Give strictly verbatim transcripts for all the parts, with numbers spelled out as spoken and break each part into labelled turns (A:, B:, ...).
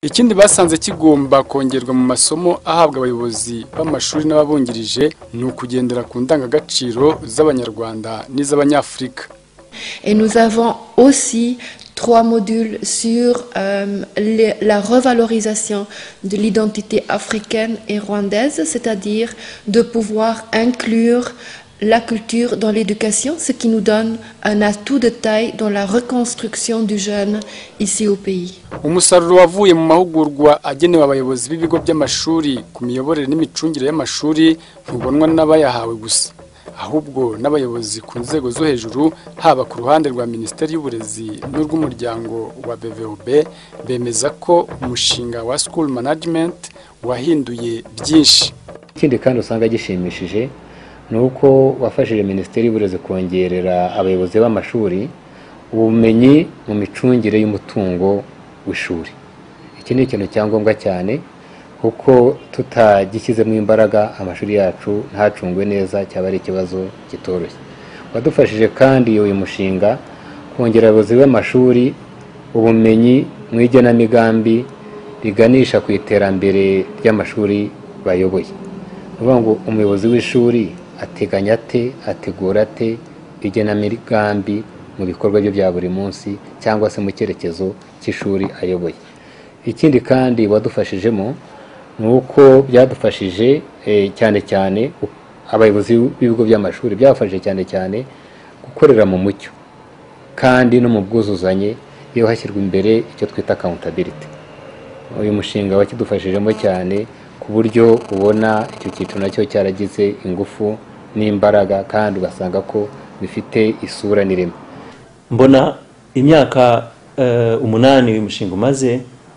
A: Ikindi basanze kigomba kongerwa mu masomo ahabwa abayobozi b'amashuri n'ababungirije ni ukugendera ku ndangagaciro z'Abanyarwanda n'iz'Abanyafrika.
B: Et nous avons aussi trois modules sur euh, les, la revalorisation de l'identité africaine et rwandaise, c'est-à-dire de pouvoir inclure la culture dans l'éducation, ce qui nous donne un atout de taille dans la reconstruction du jeune ici au pays.
A: Umusaruro wavuye mu mahugurwa agenewe abayobozi b'ibigo by'amashuri ku miyoborere n'imicungire y'amashuri ntubonwa n'abayahawe gusa, ahubwo n'abayobozi ku nzego zo hejuru haba ku ruhande rwa Minisiteri y'Uburezi n'urw'umuryango wa B V O B bemeza ko umushinga wa School Management wahinduye byinshi.
C: Ikindi kandi usanga gishimishije nuko wafashije Minisiteri y'Uburezi kongerera abayobozi b'amashuri ubumenyi mu micungire y'umutungo w'ishuri. Iki ni ikintu cyangombwa cyane kuko tutagishyizemo imbaraga amashuri yacu ntacungwe neza cyaba ari ikibazo kitoroshye. Wadufashije kandi uyu mushinga kongera abayobozi b'amashuri ubumenyi mu igenamigambi biganisha ku iterambere ry'amashuri bayoboye. Uvuga ngo umuyobozi w'ishuri ateganya ate, ategura ate igenamigambi mu bikorwa byo bya buri munsi cyangwa se mu cyerekezo cy'ishuri ayoboye. Ikindi kandi wadufashijemo nuko byadufashije e, cyane cyane abayobozi b'ibigo by'amashuri byafashije cyane cyane gukorera mu mucyo kandi no mu bwuzuzanye iyo hashyirwa imbere icyo twita accountability. Uyu mushinga wakidufashijemo cyane ku buryo ubona icyo cyiciro nacyo cyaragize ingufu n'imbaraga kandi ugasanga ko bifite isura n'ireme.
D: Mbona imyaka uh, umunani uyu mushinga umaze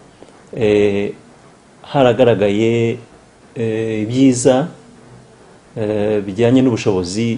D: eh, haragaragaye ibyiza eh, bijyanye n'ubushobozi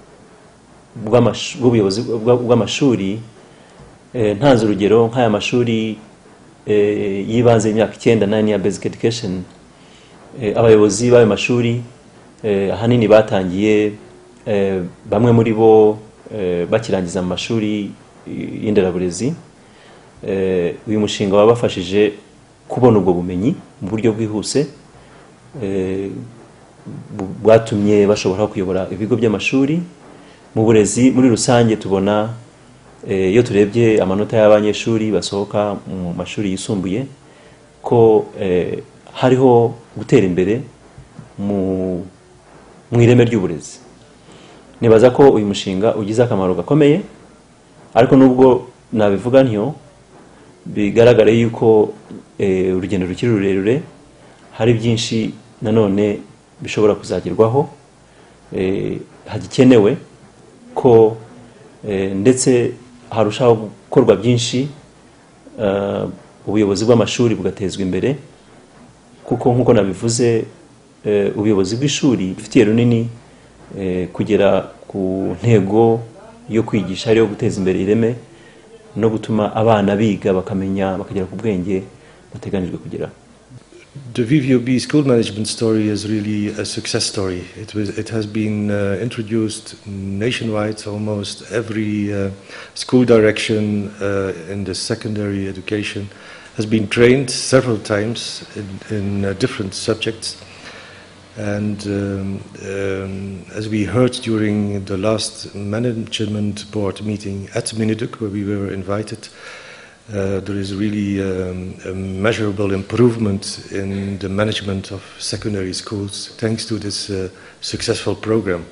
D: bw'ubuyobozi bw'amashuri. Eh, ntanze urugero nk'aya mashuri eh, yibanze imyaka icyenda nine ya basic education, eh, abayobozi b'ayo mashuri eh, ahanini batangiye eh, bamwe muri bo eh, bakirangiza mu mashuri y'inderaburezi. Eh, uyu mushinga wabafashije kubona ubwo bumenyi mu buryo bwihuse eh, bwatumye bashobora kuyobora ibigo by'amashuri. Mu burezi muri rusange tubona iyo eh, turebye amanota y'abanyeshuri basohoka mu mashuri yisumbuye ko eh, hariho gutera imbere mu mu ireme ry'uburezi. Nibaza ko uyu mushinga ugize akamaro gakomeye, ariko nubwo nabivuga ntyo bigaragare yuko eh, urugendo rukiri rurerure, hari byinshi nanone bishobora kuzagerwaho. Eh, hagikenewe ko eh, ndetse harushaho gukorwa byinshi uh, ubuyobozi bw'amashuri bugatezwa imbere, kuko nkuko nabivuze uh, ubuyobozi bw'ishuri bufitiye runini uh, kugera ku ntego yo kwigisha ariyo guteza imbere ireme no gutuma abana biga bakamenya bakagera ku bwenge bateganijwe kugera.
E: The V V O B school management story is really a success story. It was, it has been uh, introduced nationwide. Almost every uh, school direction uh, in the secondary education has been trained several times in, in uh, different subjects. And um, um, as we heard during the last management board meeting at Miniduk, where we were invited, Uh, there is really um, a measurable improvement in the management of secondary schools thanks to this uh, successful program.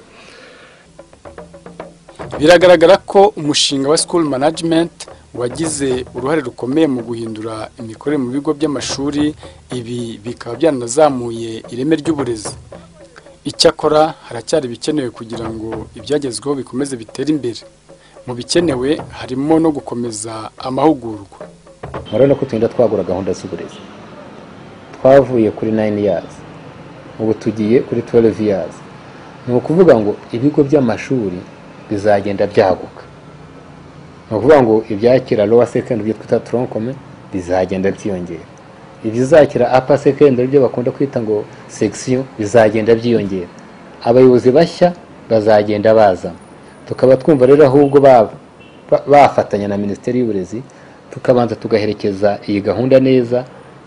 A: Biragaragara ko umushinga wa School Management wagize uruhare rukomeye mu guhindura imikorere mu bigo by'amashuri, ibi bikaba byanazamuye ireme ry'uburezi. Icyakora haracyari bikenewe kugira ngo ibyagezweho bikomeze bitere imbere. Mu bikenewe harimo no gukomeza amahugurwa.
C: Murabona ko tugenda twagura gahunda z'uburezi. Twavuye kuri nine years ubu tugiye kuri twelve years. Ni ukuvuga ngo ibigo by'amashuri bizagenda byaguka. Ni ukuvuga ngo ibyakira lower secondary twita tronc commun bizagenda byiyongera. Ibizakira upper secondary byo bakunda kwita ngo section bizagenda byiyongera. Abayobozi bashya bazagenda baza. Tukaba twumva rero ahubwo bafatanya na Minisiteri y'Uburezi tukabanza tugaherekeza iyi gahunda neza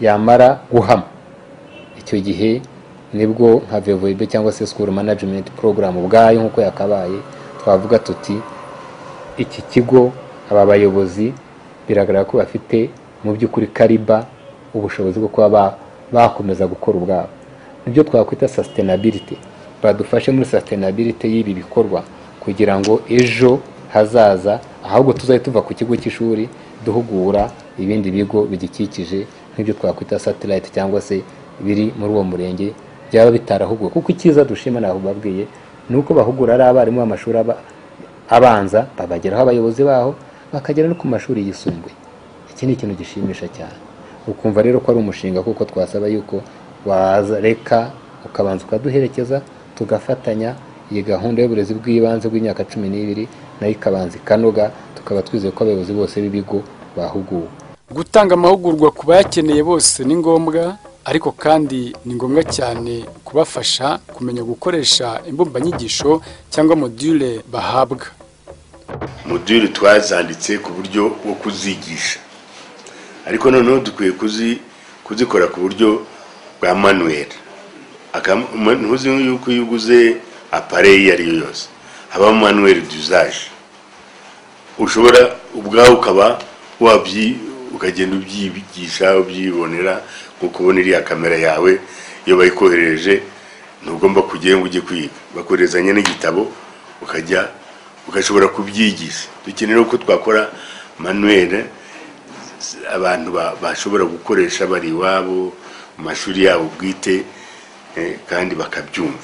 C: yamara guhama icyo gihe nibwo nka V V B cyangwa se school management program ubwayo nkuko yakabaye twavuga tuti iki kigo aba bayobozi biragaragara ko bafite mu by'ukuri kariba ubushobozi bwo kuba bakomeza gukora ubwabo. Nibyo twakwita sustainability, badufashe muri sustainability y'ibi bikorwa kugira ngo ejo hazaza ahubwo tuzaye tuva ku kigo cy'ishuri duhugura ibindi bigo bigikikije nk'ibyo twakwita satellite cyangwa se biri muri uwo murenge byaba bitarahugwa. Kuko ikiza dushima naho babwiye nuko bahugura ari abarimu b'amashuri abanza babageraho abayobozi baho bakagera no ku mashuri yisumbuye. Iki ni ikintu gishimisha cyane. Ukumva rero ko ari umushinga kuko twasaba yuko waza reka ukabanza ukaduherekeza tugafatanya iyi gahunda y'uburezi bw'ibanze bw'imyaka cumi n'ibiri nayo ikabanza ikanoga, tukaba twizeye ko abayobozi bose b'ibigo bahuguwe.
A: Gutanga amahugurwa ku bayakeneye bose ni ngombwa, ariko kandi ni ngombwa cyane kubafasha kumenya gukoresha imbumbanyigisho cyangwa module bahabwa.
F: Module twazanditse ku buryo bwo kuzigisha, ariko noneho dukwiye kuzi kuzikora ku buryo bwa manuel. Ntuzi yuko yuguze appareil ari yose haba manuel d'usage, ushobora ubwawe ukaba wabyi ukagenda ubyibigisha ubyibonera nko kubona iriya kamera yawe iyo bayikohereje. Ntugomba kujya ngo ujye kwiga, bakorezanye n'igitabo ukajya ugashobora kubyigisha. Dukenera ko twakora manuel abantu bashobora gukoresha bari iwabo mu mashuri yabo bwite kandi bakabyumva,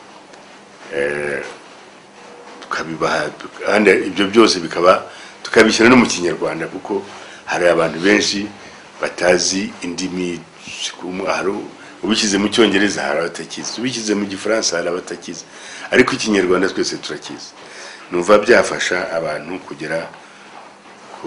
F: tukabibaha. Ibyo byose bikaba tukabishyira no mu Kinyarwanda kuko hari abantu benshi batazi indimi. Ubishyize mu Cyongereza hari abatakizi, ubishyize mu Gifaransa hari abatakizi, ariko Ikinyarwanda twese turakizi. Numva byafasha abantu kugera ku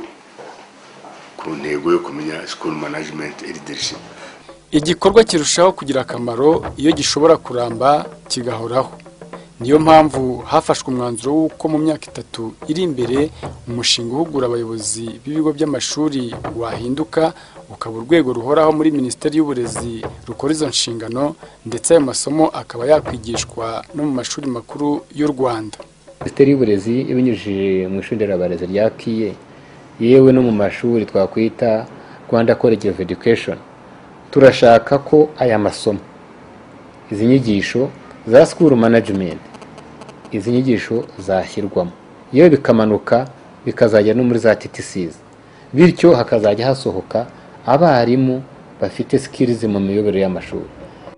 F: ku ntego yo kumenya school management and leadership.
A: Igikorwa kirushaho kugira akamaro iyo gishobora kuramba kigahoraho. Niyo mpamvu hafashwe umwanzuro w'uko mu myaka itatu iri imbere umushinga uhugura abayobozi b'ibigo by'amashuri wahinduka ukaba urwego ruhoraho muri Minisiteri y'Uburezi rukora izo nshingano, ndetse ayo masomo akaba yakwigishwa no mu mashuri makuru y'u Rwanda.
C: Minisiteri y'Uburezi ibinyujije mu ishuri nderabarezi rya Kiye, yewe no mu mashuri twakwita Rwanda College of Education, turashaka ko aya masomo, izi nyigisho za school management, izi nyigisho zashyirwamo yewe bikamanuka bikazajya no muri za T T Cs, bityo hakazajya hasohoka abarimu bafite skills mu miyoborere y'amashuri.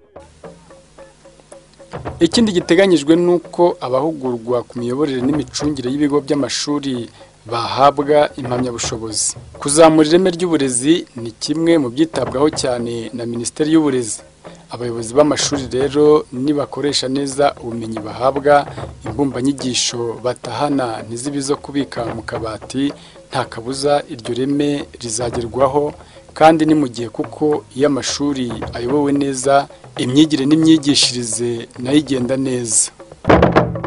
A: Ikindi giteganyijwe nuko abahugurwa ku miyoborere n'imicungire y'ibigo by'amashuri bahabwa impamyabushobozi. Kuzamura ireme ry'uburezi ni kimwe mu byitabwaho cyane na Minisiteri y'Uburezi. Abayobozi b'amashuri rero nibakoresha neza ubumenyi bahabwa, imbumbanyigisho batahana ntizibizo kubika mu kabati, nta kabuza iryo reme rizagerwaho, kandi ni mu gihe kuko iyo amashuri ayobowe neza imyigire n'imyigishirize nayo igenda neza.